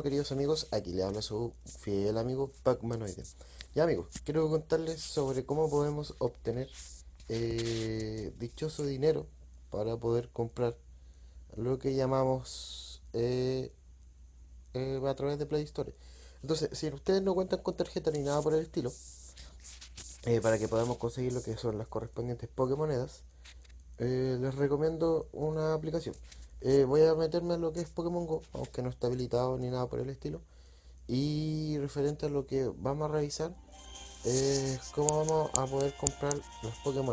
queridos amigos, aquí le habla su fiel amigo Pacmanoide. Ya amigos, quiero contarles sobre cómo podemos obtener dichoso dinero para poder comprar lo que llamamos a través de Play Store. Entonces, si ustedes no cuentan con tarjeta ni nada por el estilo, para que podamos conseguir lo que son las correspondientes Pokémonedas, les recomiendo una aplicación. Voy a meterme en lo que es Pokémon Go, aunque no está habilitado ni nada por el estilo. Y referente a lo que vamos a revisar es cómo vamos a poder comprar los Pokémon.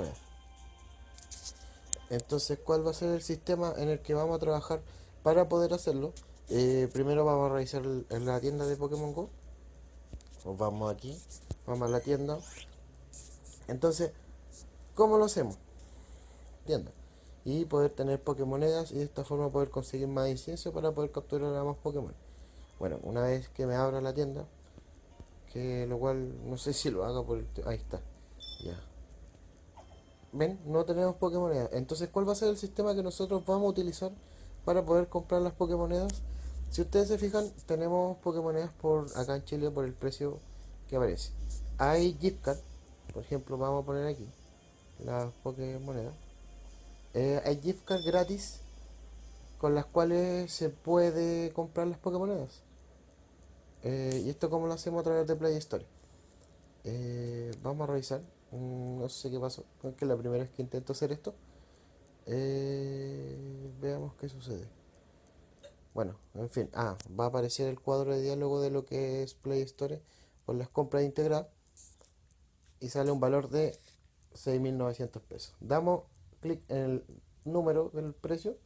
Entonces, ¿cuál va a ser el sistema en el que vamos a trabajar para poder hacerlo? Primero vamos a revisar en la tienda de Pokémon Go. Pues vamos aquí, vamos a la tienda. Entonces, ¿cómo lo hacemos? Tienda. Y poder tener Pokémonedas y de esta forma poder conseguir más incienso para poder capturar a más Pokémon. Bueno, una vez que me abra la tienda, que lo cual no sé si lo haga por el... Ahí está, ya. ¿Ven? No tenemos Pokémonedas. Entonces, ¿cuál va a ser el sistema que nosotros vamos a utilizar para poder comprar las Pokémonedas? Si ustedes se fijan, tenemos Pokémonedas por acá en Chile por el precio que aparece. Hay gift card, por ejemplo, vamos a poner aquí las Pokémonedas. Hay gift card gratis con las cuales se puede comprar las Pokémonedas. Y esto como lo hacemos a través de Play Store. Vamos a revisar. No sé qué pasó. Es que la primera vez que intento hacer esto. Veamos qué sucede. Bueno, en fin. Va a aparecer el cuadro de diálogo de lo que es Play Store con las compras integradas. Y sale un valor de 6.900 pesos. Damos clic en el número del precio.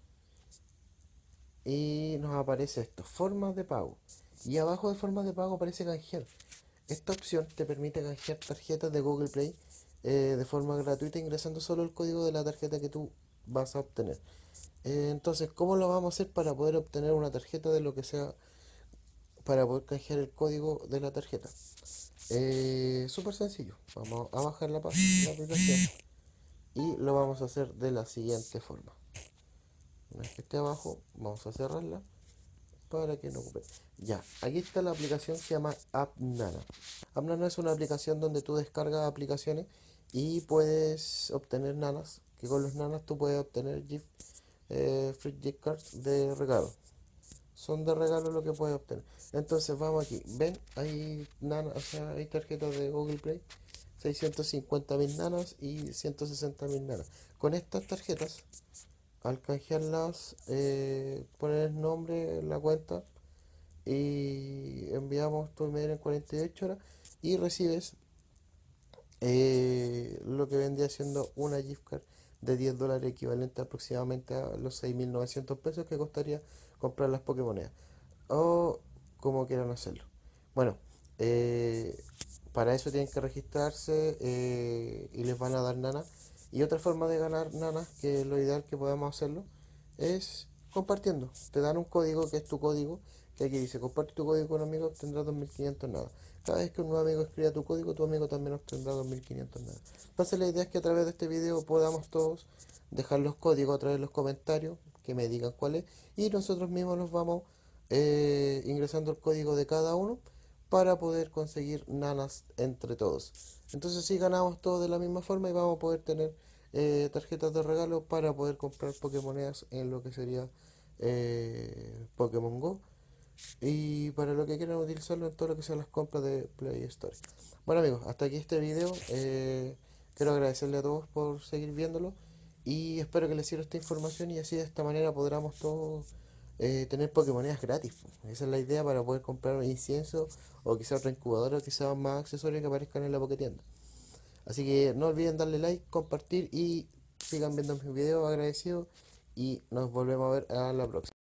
Y nos aparece esto. Formas de pago. Y abajo de formas de pago aparece canjear. Esta opción te permite canjear tarjetas de Google Play de forma gratuita ingresando solo el código de la tarjeta que tú vas a obtener. Entonces, ¿cómo lo vamos a hacer para poder obtener una tarjeta de lo que sea, para poder canjear el código de la tarjeta? Súper sencillo. Vamos a bajar la aplicación y lo vamos a hacer de la siguiente forma. Una vez que esté abajo, vamos a cerrarla para que no ocupe. Ya, aquí está la aplicación que se llama AppNana. AppNana es una aplicación donde tú descargas aplicaciones y puedes obtener nanas, que con los nanas tú puedes obtener free gift cards de regalo. Son de regalo lo que puedes obtener. Entonces vamos aquí, ven, hay nanas, o sea, hay tarjetas de Google Play, 650.000 nanas y 160.000 nanas. Con estas tarjetas, al canjearlas, poner el nombre, la cuenta y enviamos tu email en 48 horas y recibes lo que vendría siendo una gift card de $10 equivalente aproximadamente a los 6.900 pesos que costaría comprar las Pokémonedas o como quieran hacerlo. Bueno, para eso tienen que registrarse y les van a dar nanas. Y otra forma de ganar nanas, que es lo ideal que podamos hacerlo, es compartiendo. Te dan un código que es tu código, que aquí dice comparte tu código con un amigo, obtendrás 2.500 nanas. Cada vez que un nuevo amigo escriba tu código, tu amigo también obtendrá 2.500 nanas. Entonces la idea es que a través de este video podamos todos dejar los códigos a través de los comentarios, que me digan cuál es, y nosotros mismos los vamos ingresando el código de cada uno para poder conseguir nanas entre todos. Entonces si ganamos todos de la misma forma y vamos a poder tener tarjetas de regalo para poder comprar Pokémonedas en lo que sería Pokémon Go y para lo que quieran utilizarlo en todo lo que sean las compras de Play Store. Bueno amigos, hasta aquí este video. Quiero agradecerle a todos por seguir viéndolo y espero que les sirva esta información y así de esta manera podamos todos tener Pokémonedas gratis. Esa es la idea para poder comprar un incienso o quizá otra incubadora o quizá más accesorios que aparezcan en la Pokétienda. Así que no olviden darle like, compartir y sigan viendo mis videos, agradecidos y nos volvemos a ver a la próxima.